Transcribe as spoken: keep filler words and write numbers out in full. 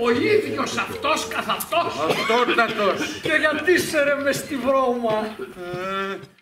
Ο ίδιος αυτός καθ' αυτός. Αυτότατος. Και γιατί σε ρε μες στη βρώμα. Ε,